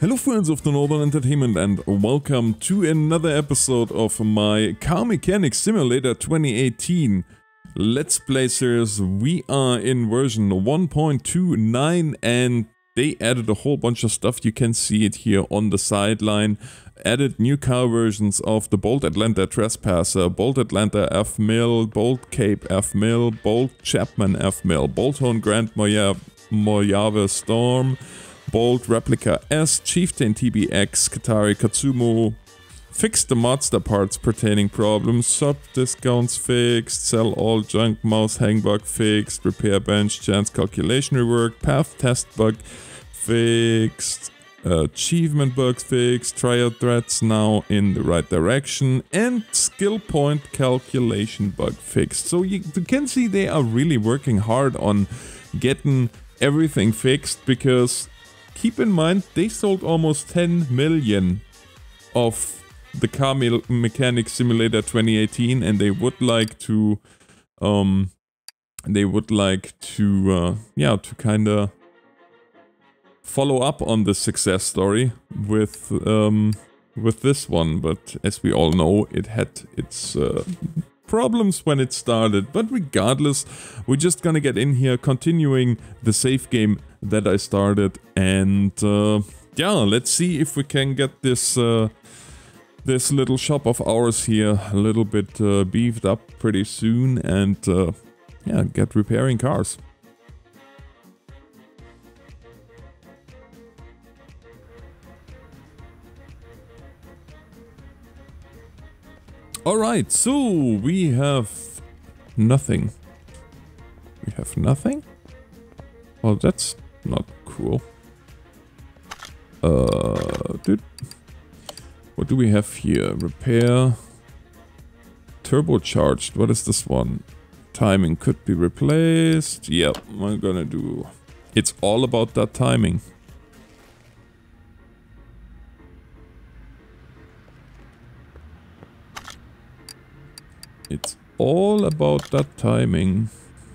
Hello friends of the Northern Entertainment and welcome to another episode of my Car Mechanics Simulator 2018 Let's Play series. We are in version 1.29 and they added a whole bunch of stuff. You can see it here on the sideline. Added new car versions of the Bolt Atlanta Trespasser, Bolt Atlanta F-Mill, Bolt Cape F-Mill, Bolt Chapman F-Mill, Bolthorn Grand Mojave Storm, Bolt Replica S, Chieftain TBX, Qatari Katsumo, fixed the Mazda parts pertaining problems, sub discounts fixed, sell all junk, mouse hang bug fixed, repair bench chance calculation reworked, path test bug fixed, achievement bugs fixed, tryout threads now in the right direction, and skill point calculation bug fixed. So you can see they are really working hard on getting everything fixed, because keep in mind, they sold almost 10 million of the Car Mechanics Simulator 2018, and they would like to, to kind of follow up on the success story with this one. But as we all know, it had its problems when it started. But regardless, we're just gonna get in here, continuing the save game that I started, and yeah, let's see if we can get this this little shop of ours here a little bit beefed up pretty soon, and yeah, get repairing cars. Alright, so we have nothing. We have nothing? Well, that's not cool. Dude. What do we have here? Repair. Turbocharged. What is this one? Timing could be replaced. Yep, I'm gonna do... It's all about that timing. It's all about that timing.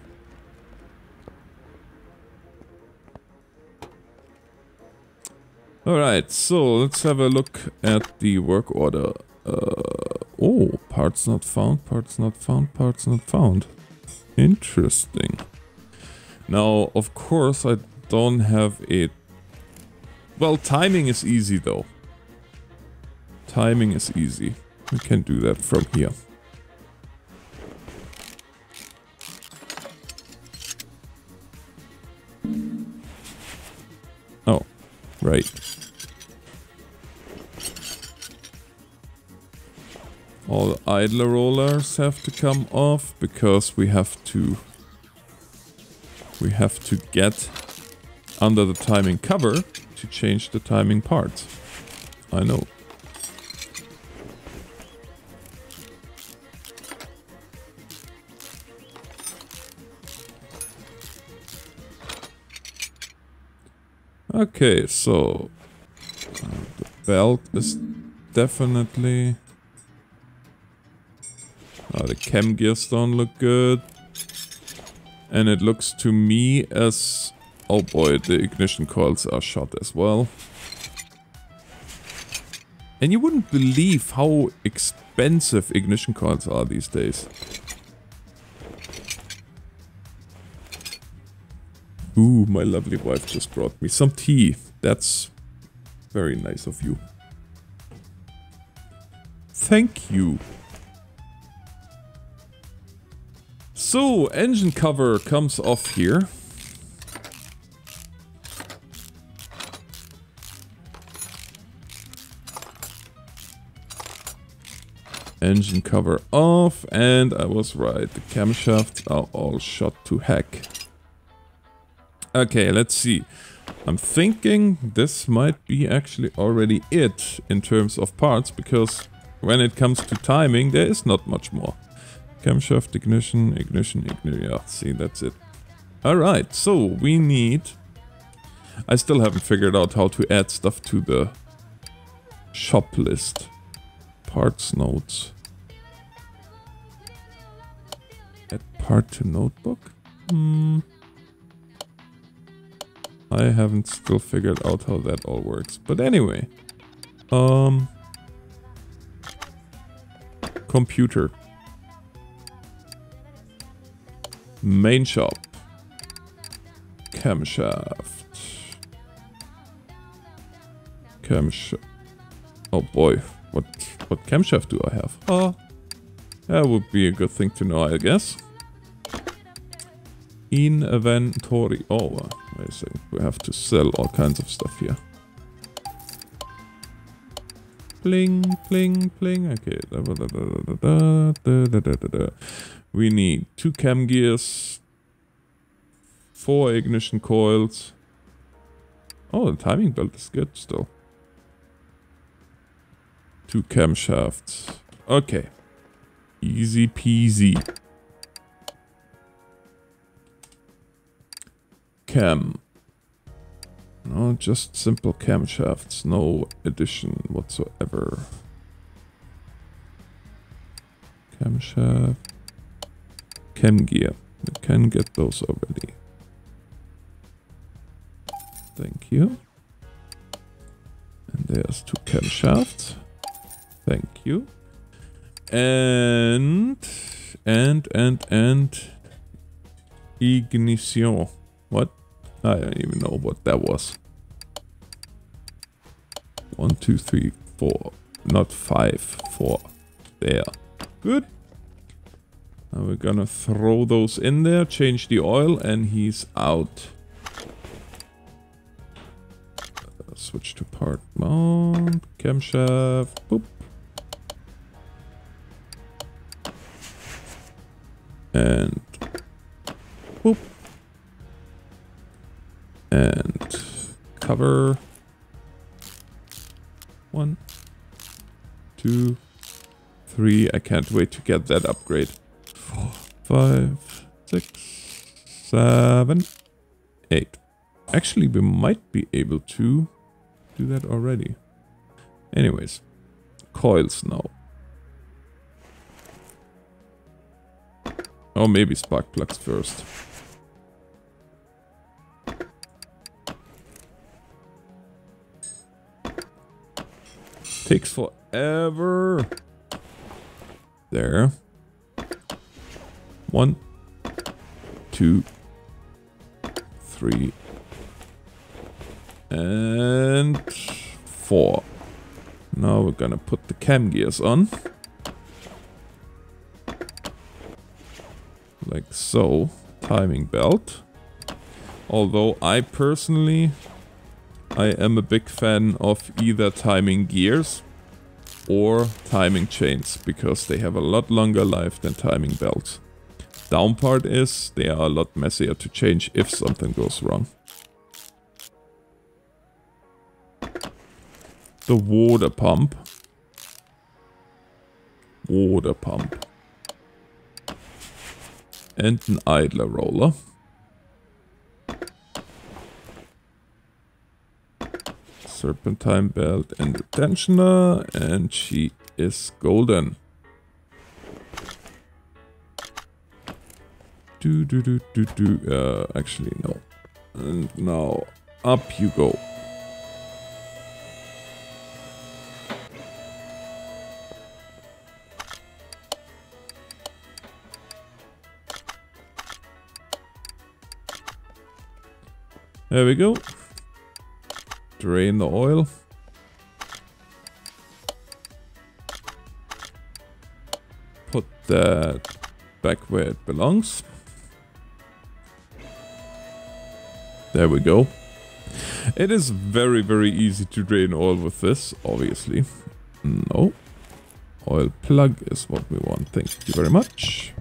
Alright, so let's have a look at the work order. Oh, parts not found, parts not found, parts not found. Interesting. Now, of course, I don't have it. Well, timing is easy though. Timing is easy. We can do that from here. Oh, right. All the idler rollers have to come off, because we have to get under the timing cover to change the timing parts. I know. Okay, so the belt is definitely... the cam gears don't look good. And it looks to me as... Oh boy, the ignition coils are shot as well. And you wouldn't believe how expensive ignition coils are these days. Ooh, my lovely wife just brought me some tea. That's very nice of you. Thank you. So, engine cover comes off here. Engine cover off, and I was right. The camshafts are all shot to heck. Okay, let's see. I'm thinking this might be actually already it in terms of parts, because when it comes to timing, there is not much more. Camshaft, ignition, yeah, see, that's it. Alright, so we need... I still haven't figured out how to add stuff to the shop list. Parts notes. Add part to notebook? I haven't still figured out how that all works. But anyway. Computer. Main shop. Camshaft. Camshaft. Oh boy, what camshaft do I have? Oh, that would be a good thing to know, I guess. Inventory. Oh, wait a second. We have to sell all kinds of stuff here. Pling, pling, pling. Okay. We need 2 cam gears, 4 ignition coils. Oh, the timing belt is good still. 2 camshafts. Okay. Easy peasy. Cam. No, just simple camshafts. No addition whatsoever. Camshaft. Cam gear. We can get those already. Thank you. And there's 2 camshafts. Thank you. And ignition. What? I don't even know what that was. 1, 2, 3, 4. Not 5, 4. There. Good. Now we're gonna throw those in there, change the oil, and he's out. Switch to part mount, camshaft, boop. And boop. And cover. 1, 2, 3. I can't wait to get that upgrade. 4, 5, 6, 7, 8. Actually, we might be able to do that already. Anyways, coils now. Or maybe spark plugs first. Takes forever. There. 1, 2, 3, and 4. Now we're gonna put the cam gears on. Like so. Timing belt. Although I personally, I am a big fan of either timing gears or timing chains, because they have a lot longer life than timing belts. Down part is, they are a lot messier to change if something goes wrong. The water pump. Water pump. And an idler roller. Serpentine belt and the tensioner, and she is golden. Actually no. And now up you go. There we go. Drain the oil. Put that back where it belongs. There we go. It is very, very easy to drain oil with this, obviously. No. Oil plug is what we want. Thank you very much.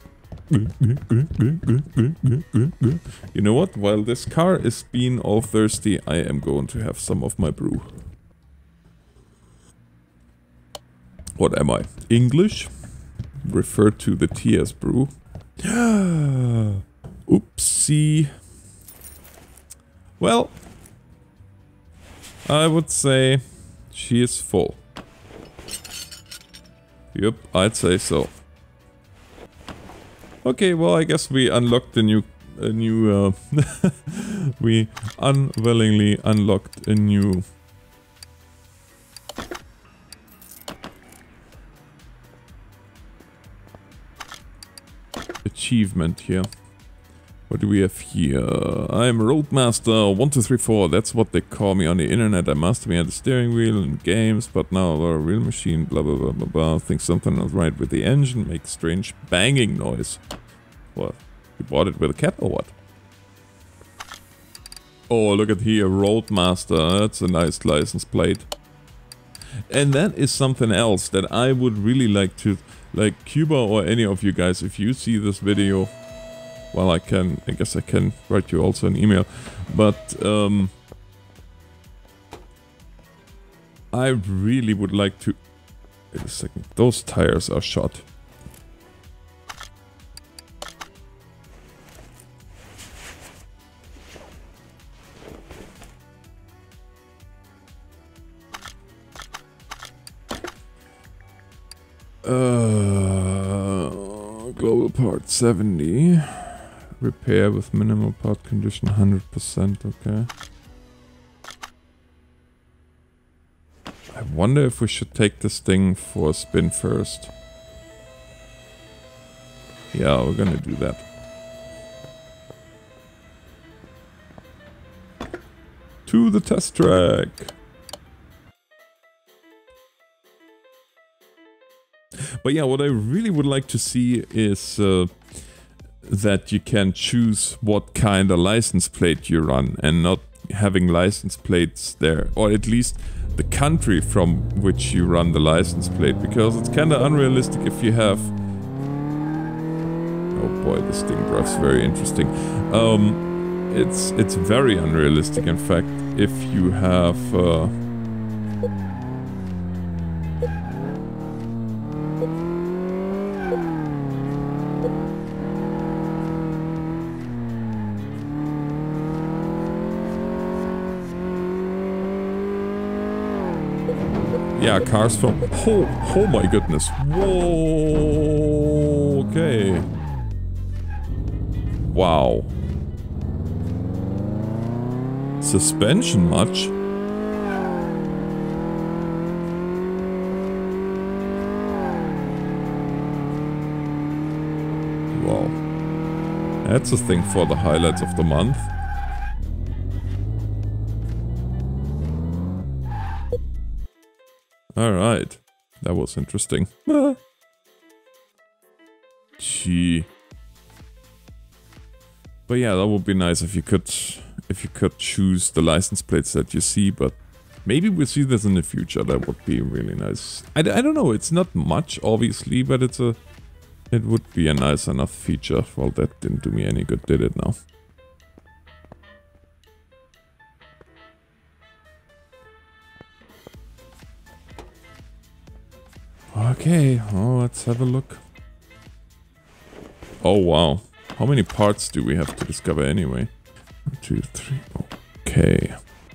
You know what? While this car is being all thirsty, I am going to have some of my brew. What am I? English? Refer to the tea as brew. Oopsie. Well, I would say she is full. Yep, I'd say so. Okay, well, I guess we unlocked the new a new, we unwillingly unlocked a new achievement here. What do we have here? I'm Roadmaster 1234. That's what they call me on the internet. I master me at the steering wheel in games, but now a real machine, blah blah blah blah blah. Think something is right with the engine, makes strange banging noise. What? You bought it with a cat or what? Oh, look at here, Roadmaster. That's a nice license plate. And that is something else that I would really like to, like Cuba or any of you guys, if you see this video. Well, I guess I can write you also an email, but I really would like to... Wait a second, those tires are shot. Global part 70. Repair with minimal part condition 100%, okay. I wonder if we should take this thing for a spin first. Yeah, we're gonna do that. To the test track! But yeah, what I really would like to see is that you can choose what kind of license plate you run and not having license plates there, or at least the country from which you run the license plate, because it's kind of unrealistic if you have... Oh boy, this thing drives very interesting. It's very unrealistic, in fact, if you have... Yeah, cars from... Oh my goodness. Whoa, okay. Wow. Suspension much? Wow. That's a thing for the highlights of the month. Alright, that was interesting. Gee. But yeah, that would be nice if you could choose the license plates that you see, but maybe we'll see this in the future. That would be really nice. I don't know, it's not much obviously, but it would be a nice enough feature. Well, that didn't do me any good, did it now? Okay, well, let's have a look. Oh wow, how many parts do we have to discover anyway? 1, 2, 3, okay.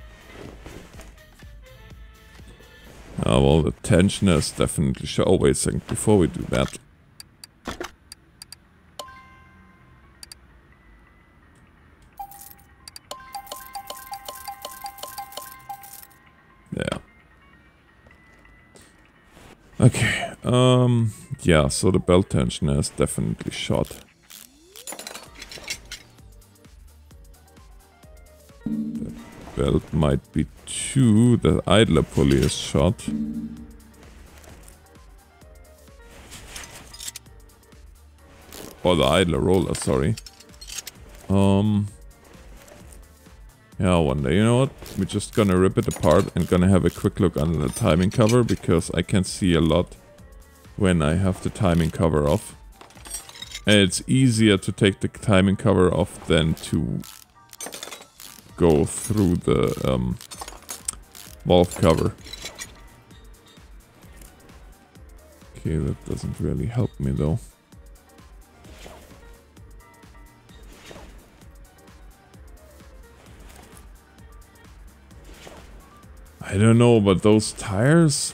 Well, the tensioner is definitely sure. Oh, wait a second, before we do that. Yeah. Okay, yeah, so the belt tensioner is definitely shot. The belt might be too, the idler pulley is shot. Or the idler roller, sorry. Yeah, I wonder, you know what? We're just gonna rip it apart and gonna have a quick look under the timing cover, because I can see a lot when I have the timing cover off. And it's easier to take the timing cover off than to go through the valve cover. Okay, that doesn't really help me though. I don't know, but those tires,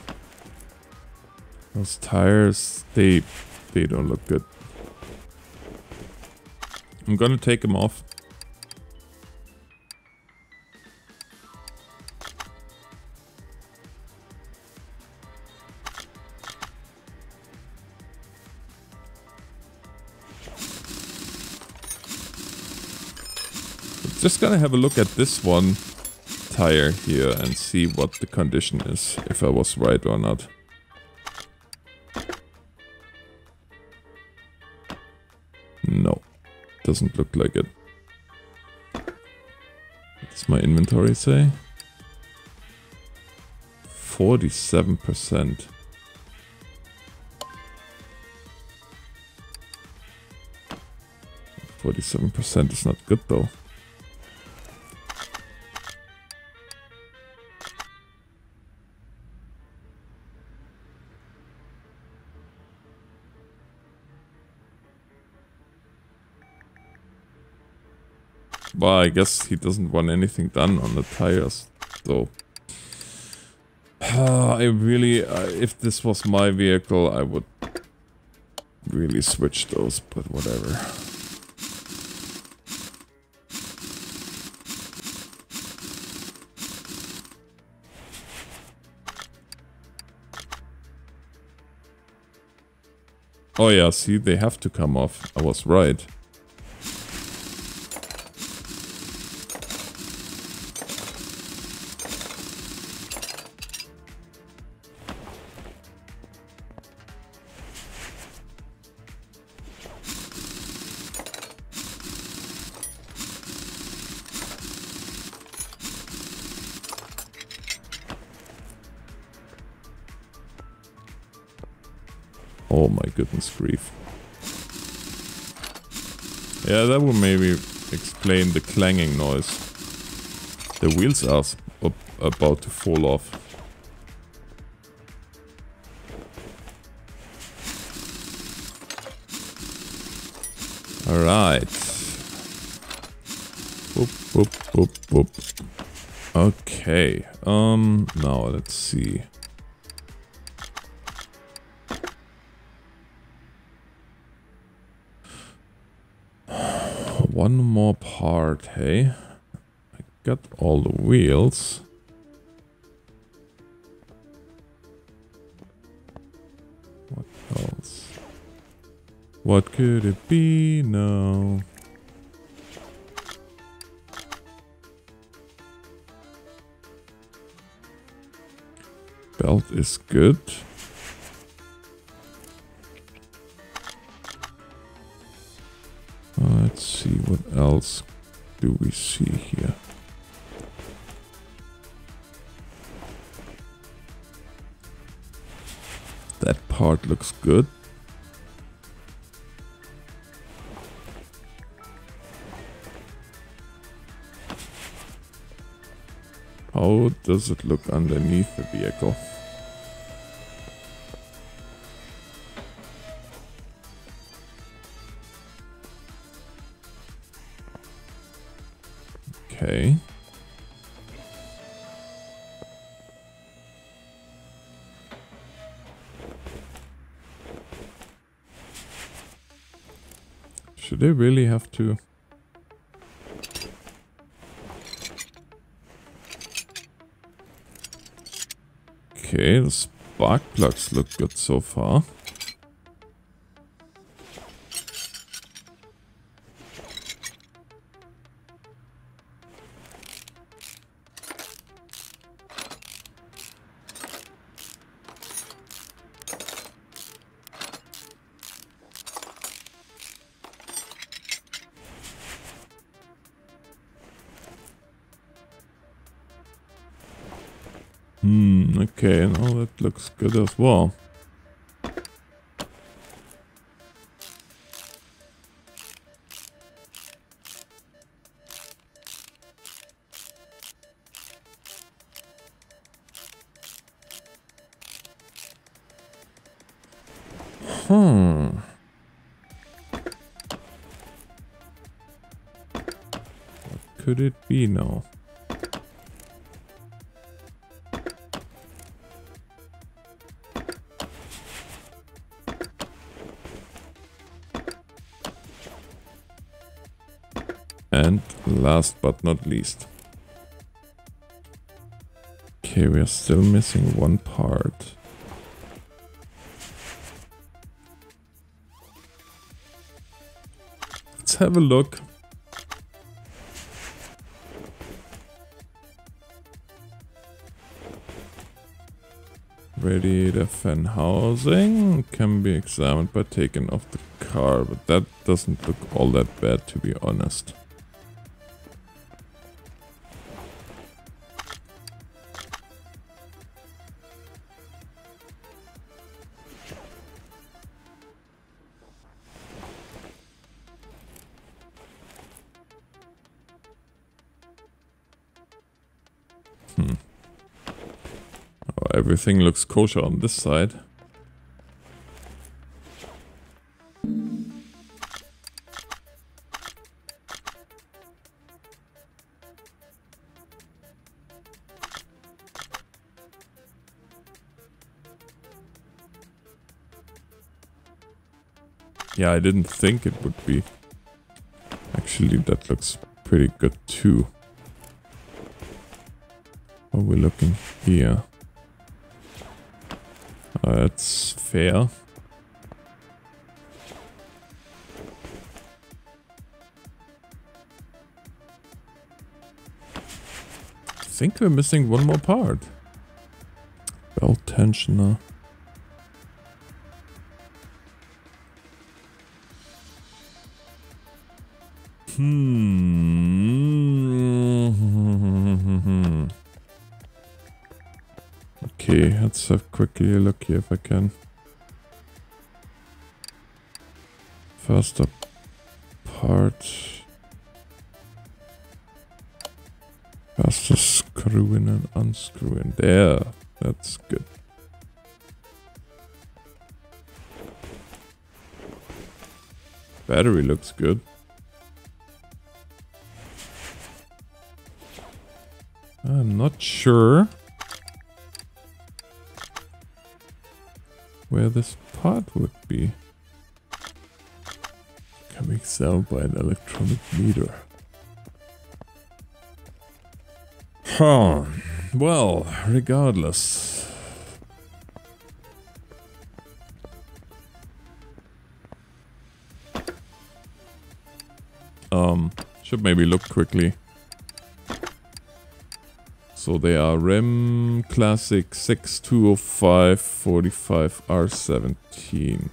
they don't look good. I'm gonna take him off. Just gonna have a look at this one tire here and see what the condition is, if I was right or not. No, doesn't look like it. What's my inventory say? 47%. 47% is not good though. Well, I guess he doesn't want anything done on the tires, so... I really... if this was my vehicle, I would really switch those, but whatever. Oh yeah, see, they have to come off. I was right. Oh my goodness grief. Yeah, that would maybe explain the clanging noise. The wheels are about to fall off. Alright. Whoop, whoop, whoop, whoop. Okay. Now let's see. One more part, hey? I got all the wheels. What else? What could it be now? Belt is good. Let's see, what else do we see here? That part looks good. How does it look underneath the vehicle? Okay. Should I really have to? Okay, the spark plugs look good so far. Okay, now that looks good as well. What could it be now? And last but not least. Okay, we are still missing one part. Let's have a look. Radiator fan housing can be examined by taking off the car, but that doesn't look all that bad, to be honest. Everything looks kosher on this side. Yeah, I didn't think it would be. Actually, that looks pretty good too. What are we looking here? That's fair. I think we're missing one more part. Belt tensioner. Okay, let's have quickly a look here if I can. First up part. First screwing and unscrewing. There, that's good. Battery looks good. I'm not sure where this part would be. Can be examined by an electronic meter. Huh. Well, regardless. Should maybe look quickly. So they are REM Classic 6205 45 R17.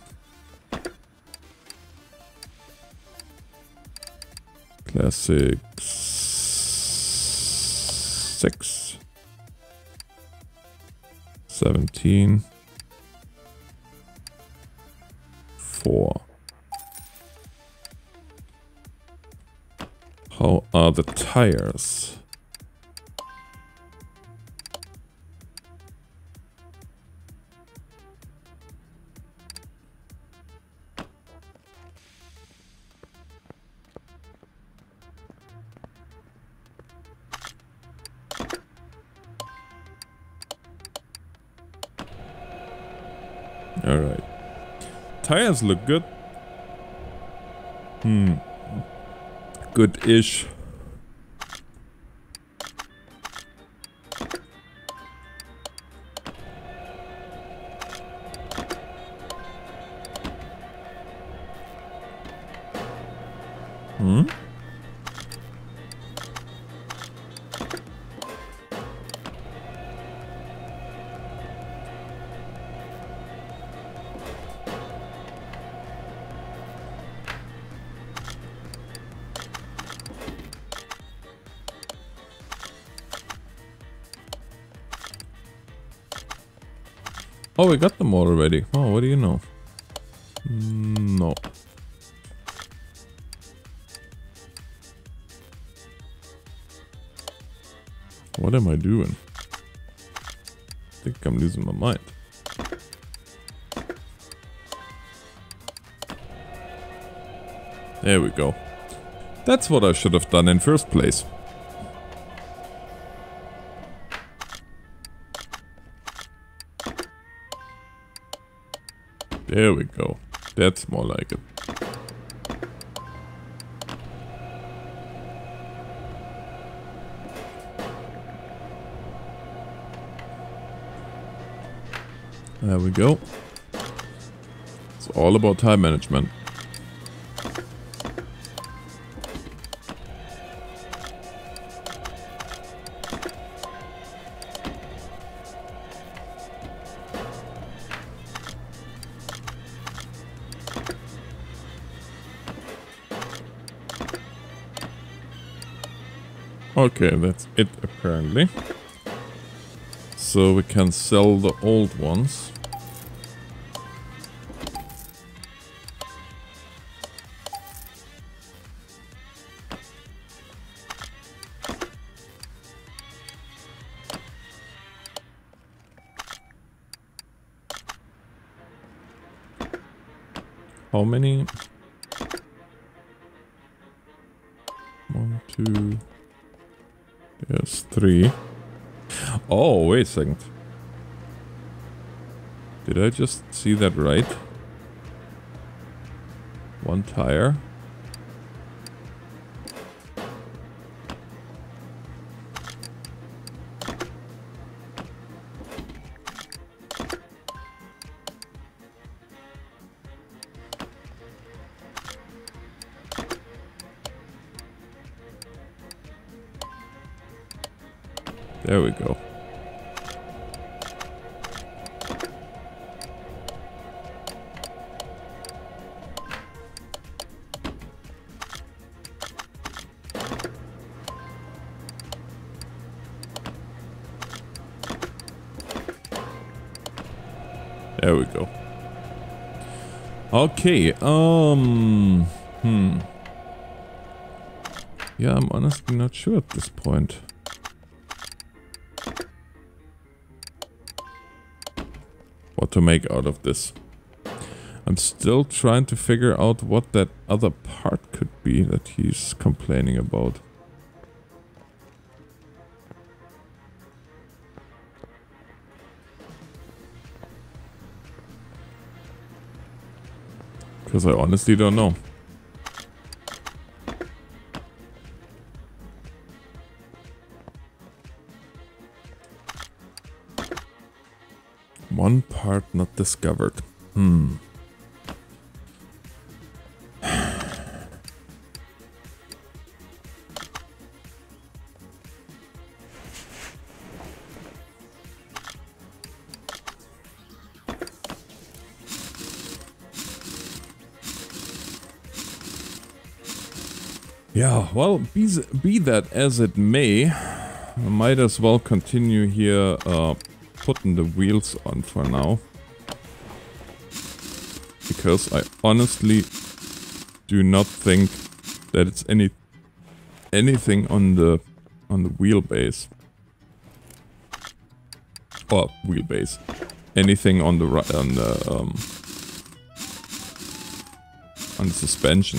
Classic 6 17 4. How are the tires? Alright. Tires look good. Good-ish. Oh, we got them already. Oh, what do you know? No. What am I doing? I think I'm losing my mind. There we go. That's what I should have done in first place. There we go. That's more like it. There we go. It's all about time management. Okay, that's it apparently. So we can sell the old ones. How many? 1, 2. Yes, 3. Oh, wait a second. Did I just see that right? 1 tire. There we go. There we go. Okay, yeah, I'm honestly not sure at this point. What to make out of this. I'm still trying to figure out what that other part could be that he's complaining about. Because I honestly don't know. One part not discovered. Yeah, well, be that as it may, I might as well continue here putting the wheels on for now. Because I honestly do not think that it's anything on the wheelbase. Or wheelbase. Anything on the on the suspension.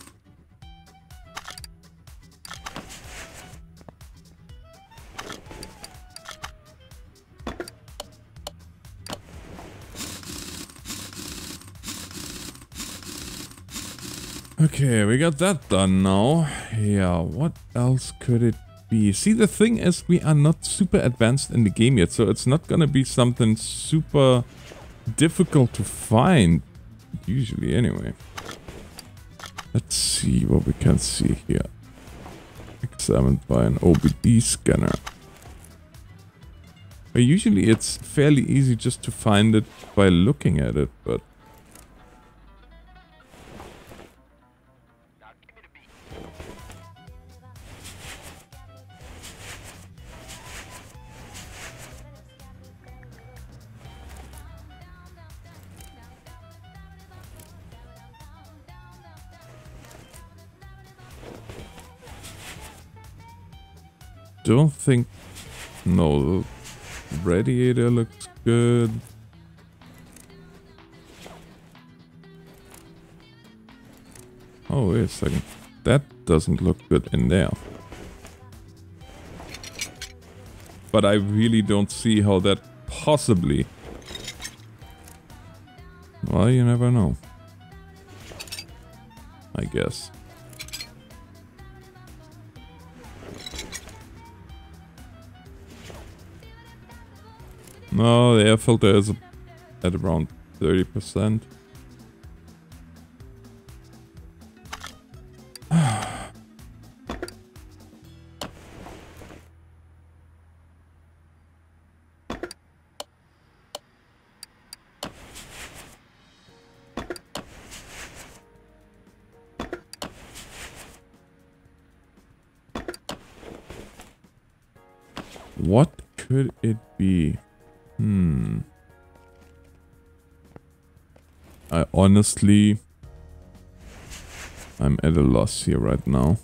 Okay, we got that done now. Yeah, what else could it be? See, the thing is, we are not super advanced in the game yet, so it's not gonna be something super difficult to find, usually anyway. Let's see what we can see here. Examined by an OBD scanner. But usually it's fairly easy just to find it by looking at it, but... Don't think... No, the radiator looks good. Oh, wait a second. That doesn't look good in there. But I really don't see how that possibly... Well, you never know. I guess. No, the air filter is at around 30%. What could it be? I honestly... I'm at a loss here right now.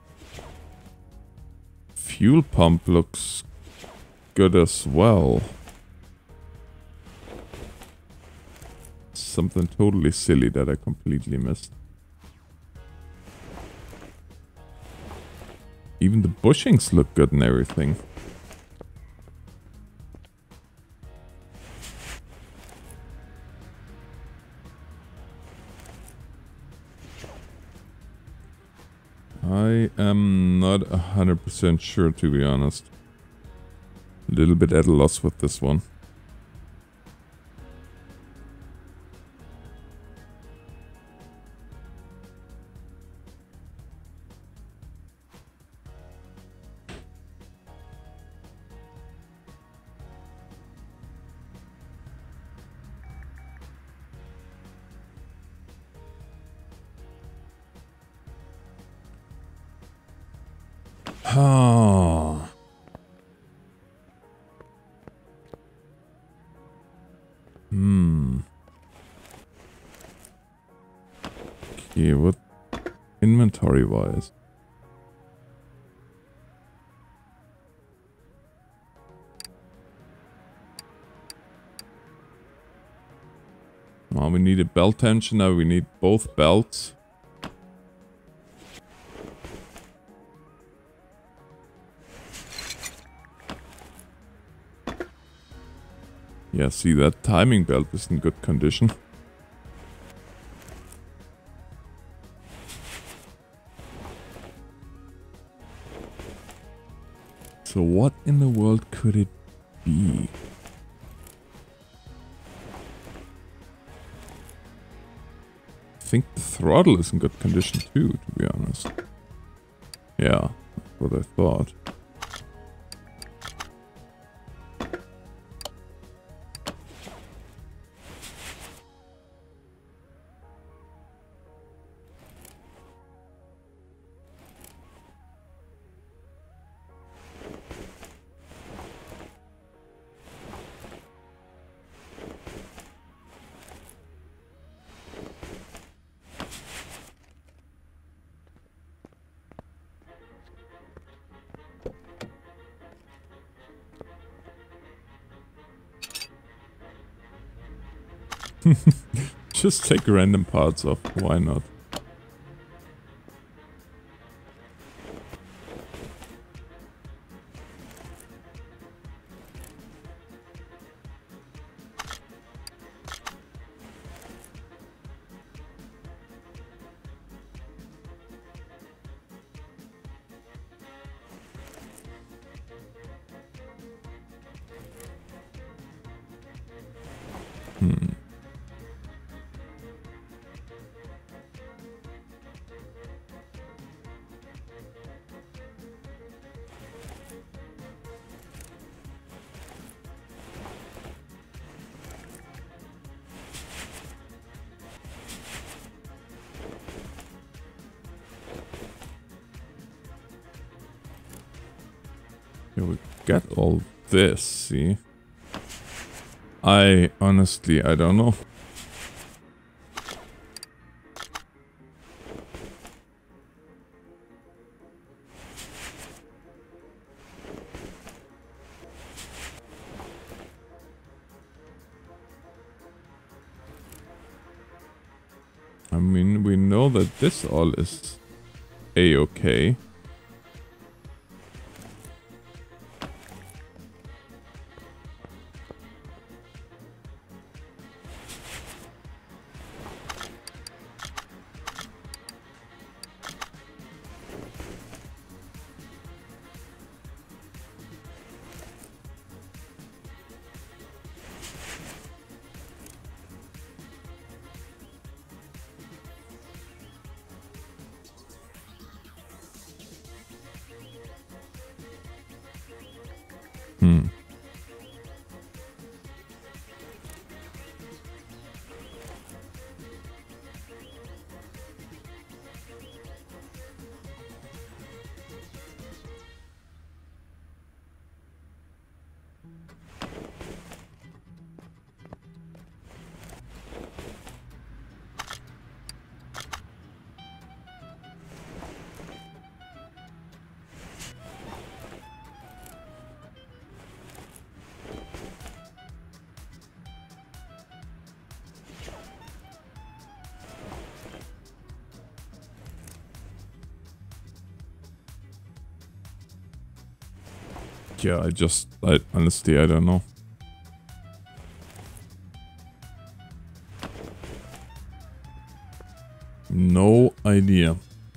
Fuel pump looks good as well. Something totally silly that I completely missed. Even the bushings look good and everything. I am not 100% sure, to be honest. A little bit at a loss with this one. Ah. Okay, what inventory wise? Well, we need a belt tensioner, we need both belts. Yeah, see, that timing belt is in good condition. So what in the world could it be? I think the throttle is in good condition too, to be honest. Yeah, that's what I thought. Just take random parts off, why not? Here we get all this, see? I honestly don't know. I mean, we know that this all is A-okay. Yeah, honestly, I don't know. No idea.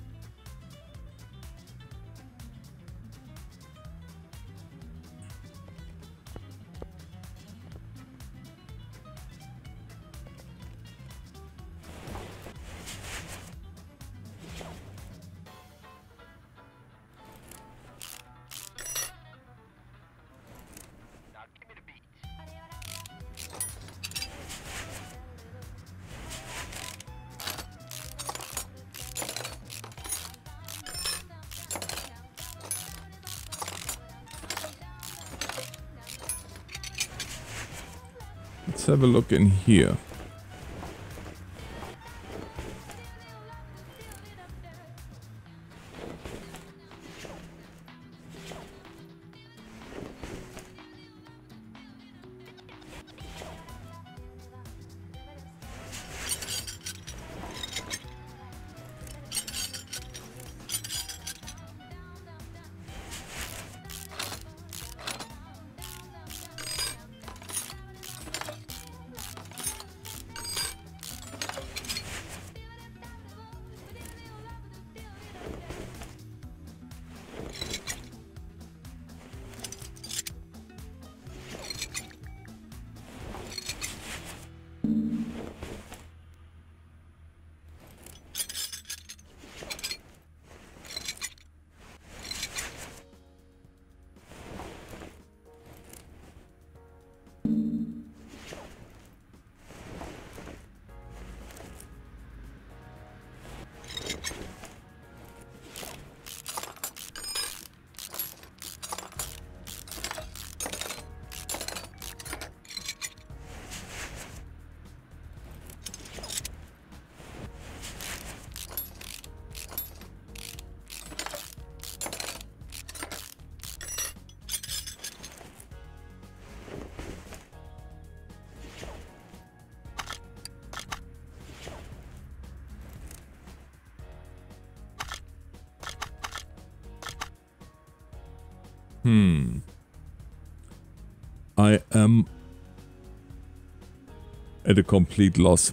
Let's have a look in here. I am at a complete loss.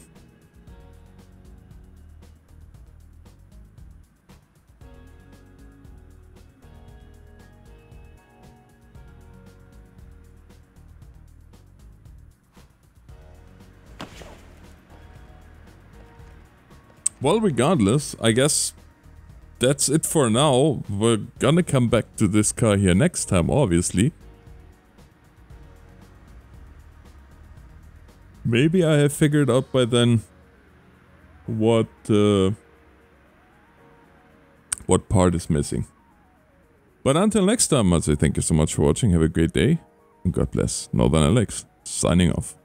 Well, regardless, I guess that's it for now. We're gonna come back to this car here next time, obviously. Maybe I have figured out by then what part is missing. But until next time, I'd say thank you so much for watching. Have a great day, and God bless. Northern Alex, signing off.